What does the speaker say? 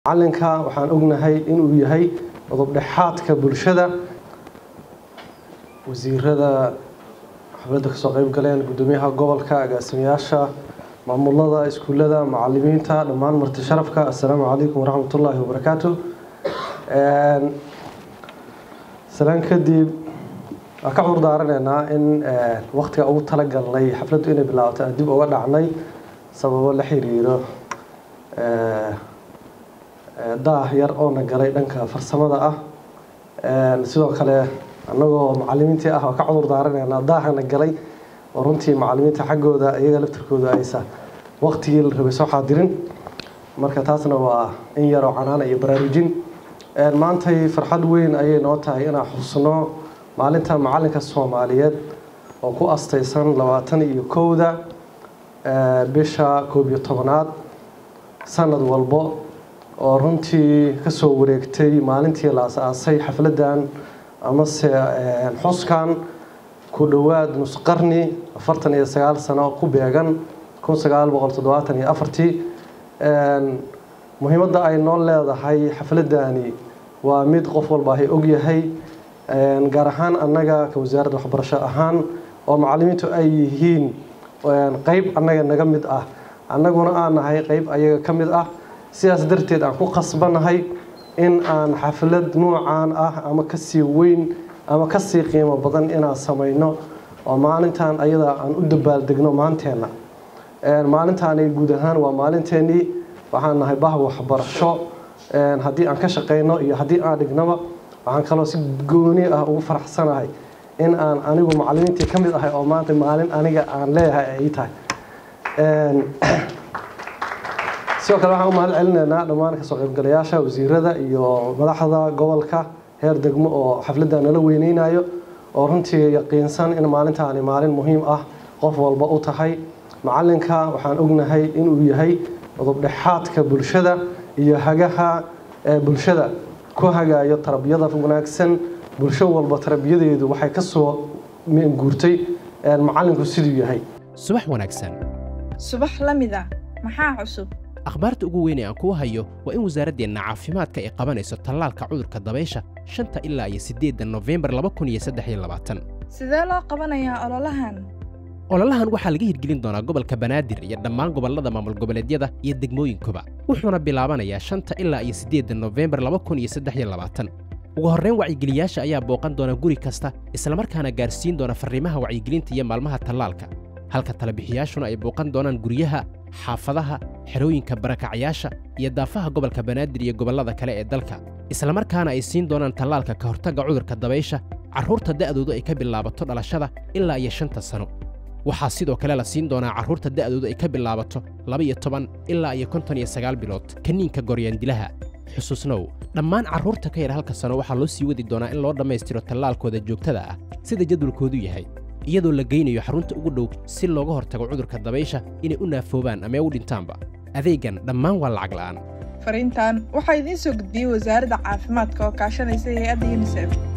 macalinka waxaan ognahay inuu yahay qodob dhexaadka bulshada wasiirada xafladda ka soo qayb galeen gudoomiyaha gobolka agaasimayaasha maamulada iskuulada macallimiinta dhammaan marti sharafka assalaamu calaykum waraxmatullaahi wabarakaatuh salaan kadib waan ka cudurdaaranayna in waqtiga ugu talagalnay xafladdu inay bilaabato aan dib uga dhacnay sababo la xiriiro daah yar oo na galay dhanka farsamada ah sidoo kale annagoo macallimiintii ah oo ka cudur daaranaynaa daahana galay oo runtii macallimiinta xaggooda iyaga laftirkooda aysan waqtigii la rabay soo xaadirin marka taasna waa in yaroo canaan iyo baraarujin maantay farxad weyn ayay noo tahay inaan xusno maalinta macalinka Soomaaliyeed oo ku astaysan 21 bisha 11aad sanad walbo oo runtii ka soo wareegtay maalintii la aasaasay xafladan ama xuskan ku dhawaad nus qarni 49 sano ku beegan 1974 muhiimadda ay noo leedahay xafladani waa mid qof walba ay og yahay gaar ahaan annaga ka wasaaradda waxbarasho ahaan oo macallimiintu ay yihiin qayb annaga naga mid ah annaguna aan nahay qayb ayaga ka mid ah sidaas darteed aan ku qasbanahay in aan xaflad noocan ah ama ka sii weyn ama ka sii qiimo badan inaan samayno oo maalintan ayada aan u dabaaldegno maanteena maalintaani guud ahaan waa maalinteennii waxaan nahay bah waxbarasho haddii aan ka shaqeyno iyo haddii aan dhignaba waxaan kaloo si gooni ah ugu faraxsanahay in aan anigu macallimiintii ka mid ahay oo maanta maalin aniga aan leeyahay ay tahay sidoo kale waxaan u mahad celinaynaa dhammaan ka soo qaybgalayaasha wasiirada iyo madaxda gobolka heer degmo oo xafladda nala weyneynayo oo runtii yaqiinsan in maalintaani maalin muhiim ah qof walba u tahay macalinka waxaan ognahay inuu yahay qodob dhexaadka bulshada iyo hagaha bulshada ku hagayo tarbiyada wanaagsan bulsho walba tarbiyadeedu waxay ka soo guurtay macalinku siduu yahay subax wanaagsan subax lamida maxaa cusub akhbaarta ugu weyn ee aan ku hayo waa in wasaaraddeena caafimaadka ay qabanayso tallaalka cudurka dabaysha 5 ilaa 8 November 2023 sidee loo qabanayaa ololahan waxaa laga hirgelin doonaa gobolka Banaadir iyo dhammaan gobollada maamul goboleedyada iyo degmooyinkuba wuxuuna bilaabanayaa 5 ilaa 8 November 2023 ugu horreyn wacyigeliyyaasha ayaa booqan doona guri kasta isla markaana gaarsiin doona fariimaha wacyigelinta iyo maalmaha tallaalka halka talabixiyaashuna ay booqan doonaan guryaha xaafadaha xerooyinka barakacayaasha iyo daafaha gobolka Banaadir iyo gobollada kale ee dalka isla markaana ay siin doonaan tallaalka ka hortagga cudurka dabaysha carruurta da'doodu ay ka bilaabato dhalashada ilaa 5 sano waxaa sidoo kale la siin doonaa carruurta da'doodu ay ka bilaabato 12 ilaa 59 bilood kaniinka goryaandilaha xusuusnow dhammaan carruurta ka yar halka sano waxaa loo sii wadi doonaa in loo dhammaystiro tallaalkooda joogtada ah sida jadwalkoodu yahay iyadoo la geynayo xarunta ugu dhow si looga hortago cudurka dabaysha inay u naafoobaan ama u dhintaanba adeegan dhammaan waa lacag la'aan fariintan waxaa idiin soo gudbiyey wasaaradda caafimaadka oo kaashanaysa hay'adda UNICEF